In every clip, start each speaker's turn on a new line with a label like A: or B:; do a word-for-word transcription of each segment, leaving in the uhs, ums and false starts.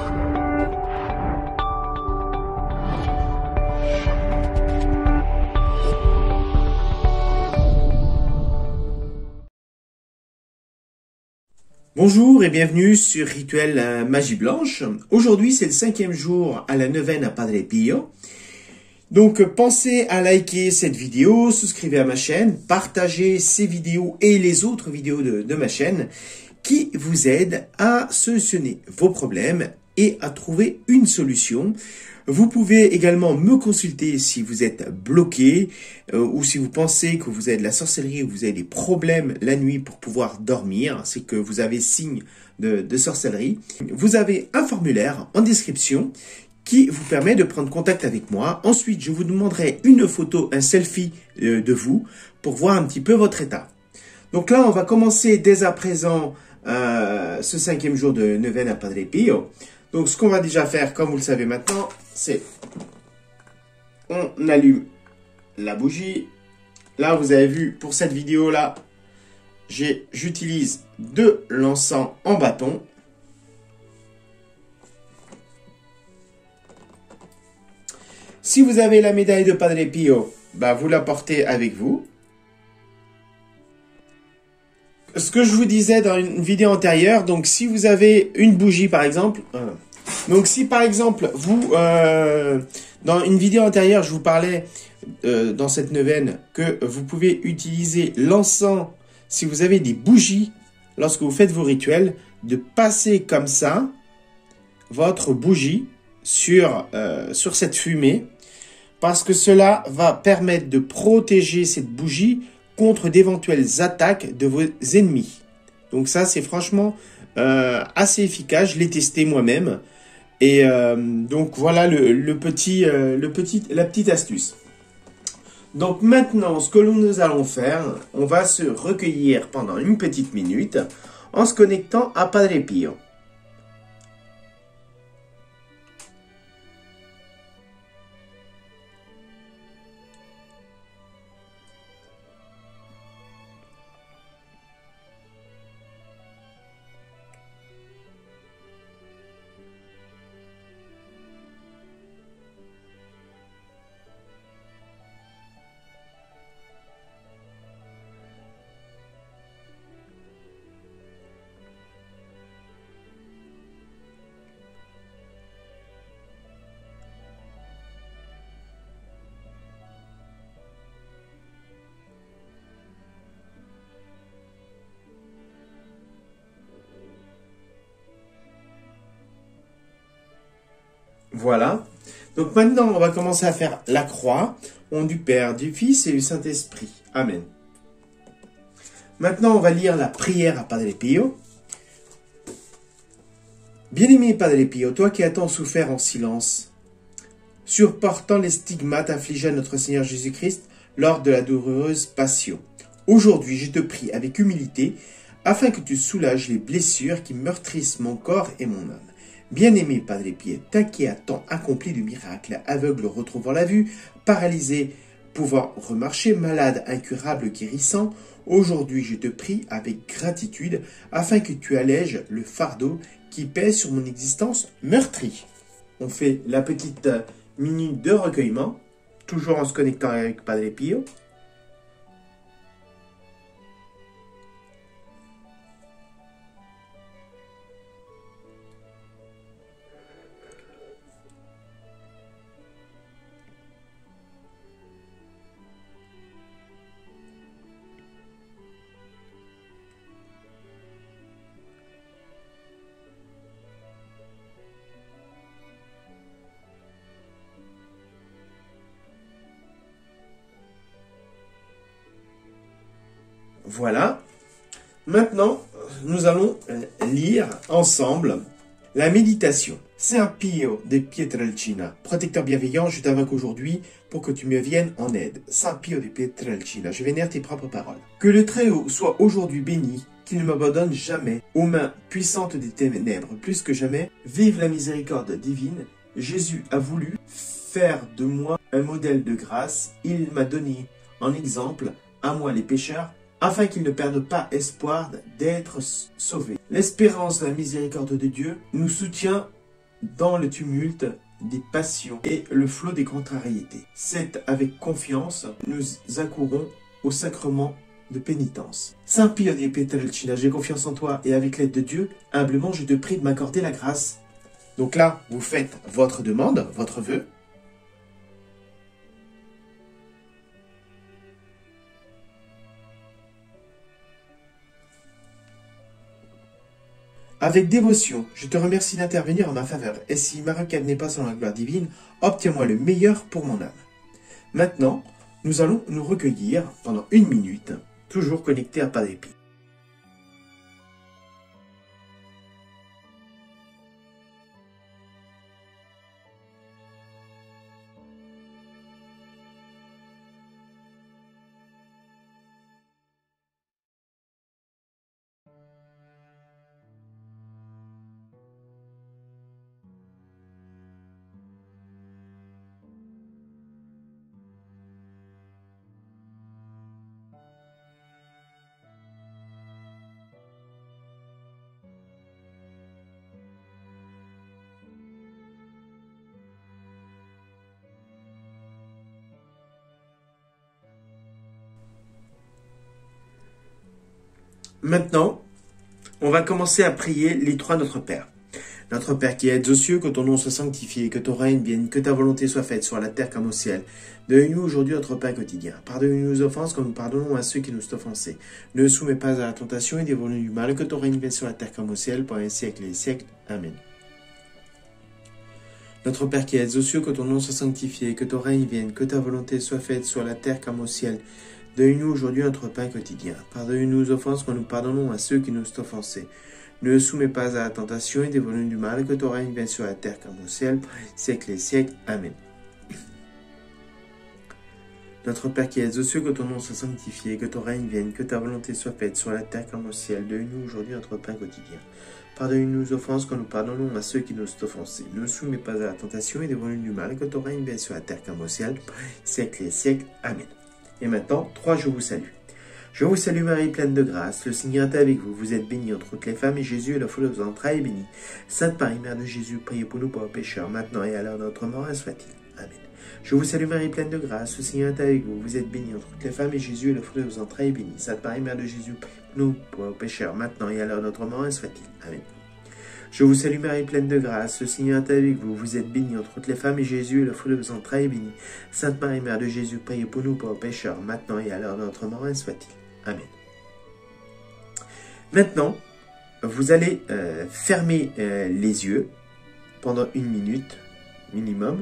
A: Bonjour et bienvenue sur Rituel euh, Magie Blanche. Aujourd'hui, c'est le cinquième jour à la neuvaine à Padre Pio. Donc, pensez à liker cette vidéo, souscrivez à ma chaîne, partagez ces vidéos et les autres vidéos de, de ma chaîne qui vous aident à solutionner vos problèmes et à trouver une solution. Vous pouvez également me consulter si vous êtes bloqué euh, ou si vous pensez que vous avez de la sorcellerie ou vous avez des problèmes la nuit pour pouvoir dormir, c'est que vous avez signe de, de sorcellerie. Vous avez un formulaire en description qui vous permet de prendre contact avec moi. Ensuite, je vous demanderai une photo, un selfie euh, de vous pour voir un petit peu votre état. Donc là, on va commencer dès à présent euh, ce cinquième jour de neuvaine à Padre Pio. Donc, ce qu'on va déjà faire, comme vous le savez maintenant, c'est on allume la bougie. Là, vous avez vu, pour cette vidéo-là, j'utilise de l'encens en bâton. Si vous avez la médaille de Padre Pio, bah, vous la portez avec vous. Ce que je vous disais dans une vidéo antérieure, donc si vous avez une bougie par exemple, euh, donc si par exemple vous, euh, dans une vidéo antérieure je vous parlais euh, dans cette neuvaine que vous pouvez utiliser l'encens, si vous avez des bougies, lorsque vous faites vos rituels, de passer comme ça votre bougie sur, euh, sur cette fumée, parce que cela va permettre de protéger cette bougie contre d'éventuelles attaques de vos ennemis. Donc ça, c'est franchement euh, assez efficace. Je l'ai testé moi-même. Et euh, donc voilà le, le petit, euh, le petit, la petite astuce. Donc maintenant, ce que nous allons faire, on va se recueillir pendant une petite minute en se connectant à Padre Pio. Voilà. Donc maintenant, on va commencer à faire la croix. Au nom du Père, du Fils et du Saint-Esprit. Amen. Maintenant, on va lire la prière à Padre Pio. Bien-aimé Padre Pio, toi qui as tant souffert en silence, supportant les stigmates infligés à notre Seigneur Jésus-Christ lors de la douloureuse passion. Aujourd'hui, je te prie avec humilité, afin que tu soulages les blessures qui meurtrissent mon corps et mon âme. Bien-aimé Padre Pio, toi qui as tant accompli de miracles, aveugle retrouvant la vue, paralysé pouvant remarcher, malade incurable guérissant, aujourd'hui je te prie avec gratitude afin que tu allèges le fardeau qui pèse sur mon existence meurtrie. On fait la petite minute de recueillement, toujours en se connectant avec Padre Pio. Voilà. Maintenant, nous allons lire ensemble la méditation. Saint Pio de Pietrelcina, protecteur bienveillant, je t'invoque aujourd'hui pour que tu me viennes en aide. Saint Pio de Pietrelcina, je vénère tes propres paroles. Que le Très-Haut soit aujourd'hui béni, qu'il ne m'abandonne jamais aux mains puissantes des ténèbres. Plus que jamais, vive la miséricorde divine. Jésus a voulu faire de moi un modèle de grâce. Il m'a donné en exemple, à moi les pécheurs, afin qu'ils ne perdent pas espoir d'être sauvés. L'espérance de la miséricorde de Dieu nous soutient dans le tumulte des passions et le flot des contrariétés. C'est avec confiance nous accourons au sacrement de pénitence. Saint Pio di Pietrelcina, j'ai confiance en toi et avec l'aide de Dieu, humblement je te prie de m'accorder la grâce. Donc là, vous faites votre demande, votre vœu. Avec dévotion, je te remercie d'intervenir en ma faveur, et si ma requête n'est pas selon la gloire divine, obtiens-moi le meilleur pour mon âme. Maintenant, nous allons nous recueillir pendant une minute, toujours connectés à Padre Pio. Maintenant, on va commencer à prier les trois Notre Père. Notre Père qui es aux cieux, que ton nom soit sanctifié, que ton règne vienne, que ta volonté soit faite sur la terre comme au ciel. Donne-nous aujourd'hui notre pain quotidien. Pardonne-nous nos offenses comme nous pardonnons à ceux qui nous ont offensés. Ne nous soumets pas à la tentation et dévoile-nous du mal, que ton règne vienne sur la terre comme au ciel, pendant les siècles et les siècles. Amen. Notre Père qui es aux cieux, que ton nom soit sanctifié, que ton règne vienne, que ta volonté soit faite sur la terre comme au ciel. Donne-nous aujourd'hui notre pain quotidien. Pardonne-nous nos offenses quand nous pardonnons à ceux qui nous ont offensés. Ne nous soumets pas à la tentation et dévoile-nous du mal, que ton règne vienne sur la terre comme au ciel, siècles et siècles. Amen. Notre Père qui es aux cieux, que ton nom soit sanctifié, que ton règne vienne, que ta volonté soit faite sur la terre comme au ciel. Donne-nous aujourd'hui notre pain quotidien. Pardonne-nous nos offenses quand nous pardonnons à ceux qui nous ont offensés. Ne nous soumets pas à la tentation et dévoile-nous du mal, que ton règne vienne sur la terre comme au ciel, siècles et siècles. Amen. Et maintenant, trois, je vous salue. Je vous salue Marie, pleine de grâce, le Seigneur est avec vous. Vous êtes bénie entre toutes les femmes, et Jésus est le fruit de vos entrailles est béni. Sainte Marie, Mère de Jésus, priez pour nous pauvres pécheurs, maintenant et à l'heure de notre mort, soit-il. Amen. Je vous salue Marie, pleine de grâce, le Seigneur est avec vous. Vous êtes bénie entre toutes les femmes, et Jésus est le fruit de vos entrailles est béni. Sainte Marie, Mère de Jésus, priez pour nous pauvres pécheurs, maintenant et à l'heure de notre mort, soit-il. Amen. Je vous salue Marie, pleine de grâce, le Seigneur est avec vous. Vous êtes bénie entre toutes les femmes, et Jésus est le fruit de vos entrailles est béni. Sainte Marie, Mère de Jésus, priez pour nous pauvres pécheurs, maintenant et à l'heure de notre mort, soit-il. Amen. Maintenant, vous allez euh, fermer euh, les yeux pendant une minute minimum.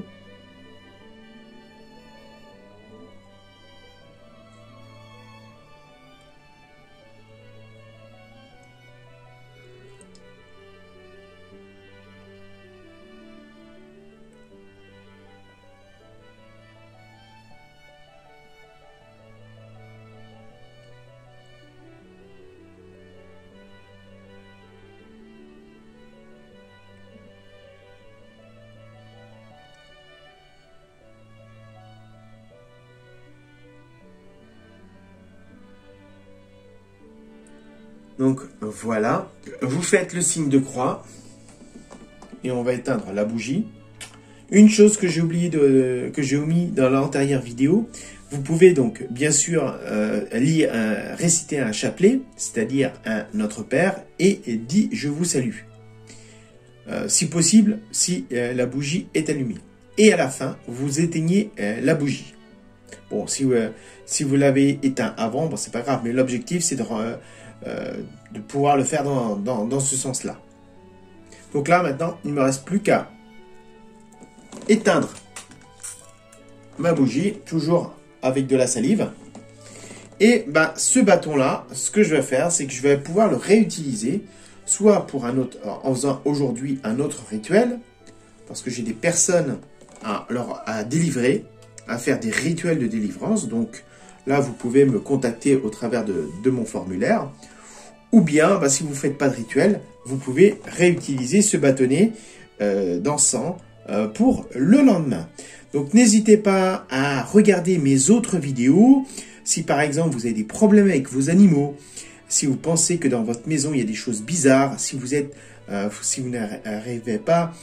A: Donc voilà, vous faites le signe de croix et on va éteindre la bougie. Une chose que j'ai oublié de, que j'ai omis dans l'antérieure vidéo, vous pouvez donc bien sûr euh, lire, un, réciter un chapelet, c'est-à-dire un Notre Père, et, et dit je vous salue. Euh, si possible, si euh, la bougie est allumée. Et à la fin, vous éteignez euh, la bougie. Bon, si, euh, si vous l'avez éteint avant, bon, c'est pas grave, mais l'objectif c'est de euh, Euh, de pouvoir le faire dans, dans, dans ce sens-là. Donc là, maintenant, il ne me reste plus qu'à éteindre ma bougie, toujours avec de la salive. Et ben, ce bâton-là, ce que je vais faire, c'est que je vais pouvoir le réutiliser, soit pour un autre, en faisant aujourd'hui un autre rituel, parce que j'ai des personnes à, leur, à délivrer, à faire des rituels de délivrance. Donc là, vous pouvez me contacter au travers de, de mon formulaire. Ou bien, bah, si vous ne faites pas de rituel, vous pouvez réutiliser ce bâtonnet euh, d'encens euh, pour le lendemain. Donc, n'hésitez pas à regarder mes autres vidéos. Si par exemple, vous avez des problèmes avec vos animaux, si vous pensez que dans votre maison, il y a des choses bizarres, si vous êtes, euh, si vous n'arrivez pas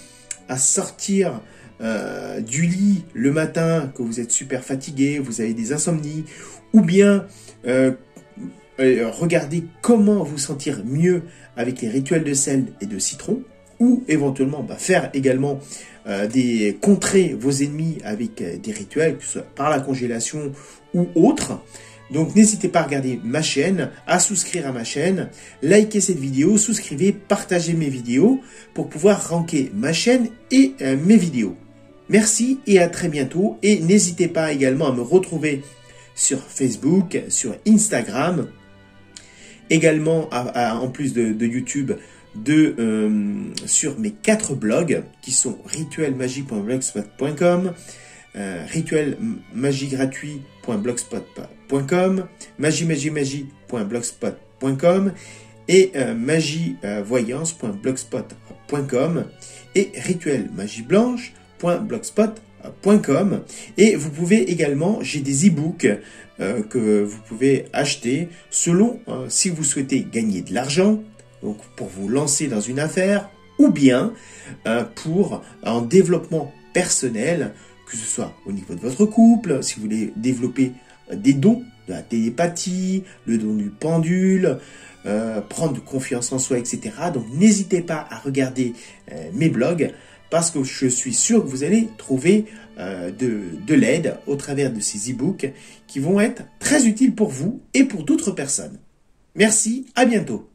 A: à sortir euh, du lit le matin, que vous êtes super fatigué, vous avez des insomnies, ou bien euh, euh, regardez comment vous sentir mieux avec les rituels de sel et de citron, ou éventuellement bah, faire également euh, des contrer vos ennemis avec euh, des rituels, que ce soit par la congélation ou autre. Donc n'hésitez pas à regarder ma chaîne, à souscrire à ma chaîne, likez cette vidéo, souscrivez, partagez mes vidéos pour pouvoir ranker ma chaîne et euh, mes vidéos. Merci et à très bientôt, et n'hésitez pas également à me retrouver sur Facebook, sur Instagram, également à, à, en plus de, de YouTube, de, euh, sur mes quatre blogs qui sont rituel magie point blogspot point com, euh, rituel magie gratuit point blogspot point com, magie magie magie point blogspot point com et euh, magie voyance point blogspot point com et rituel magie blanche point blogspot point com. Et vous pouvez également, j'ai des e-books euh, que vous pouvez acheter selon euh, si vous souhaitez gagner de l'argent, donc pour vous lancer dans une affaire, ou bien euh, pour un développement personnel, que ce soit au niveau de votre couple, si vous voulez développer des dons, de la télépathie, le don du pendule, euh, prendre confiance en soi, et cetera. Donc n'hésitez pas à regarder euh, mes blogs, parce que je suis sûr que vous allez trouver euh, de, de l'aide au travers de ces e-books qui vont être très utiles pour vous et pour d'autres personnes. Merci, à bientôt.